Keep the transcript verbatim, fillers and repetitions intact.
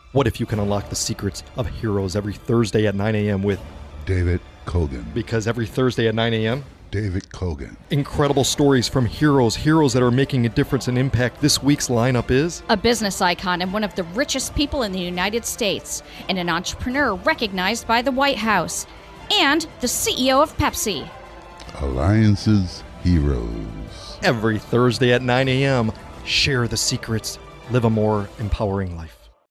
What if you can unlock the secrets of heroes every Thursday at nine a.m. with David Kogan. Because every Thursday at nine a.m. David Kogan. Incredible stories from heroes, heroes that are making a difference and impact. This week's lineup is a business icon and one of the richest people in the United States, and an entrepreneur recognized by the White House, and the C E O of Pepsi. Eliances Heroes. Every Thursday at nine a.m. Share the secrets. Live a more empowering life.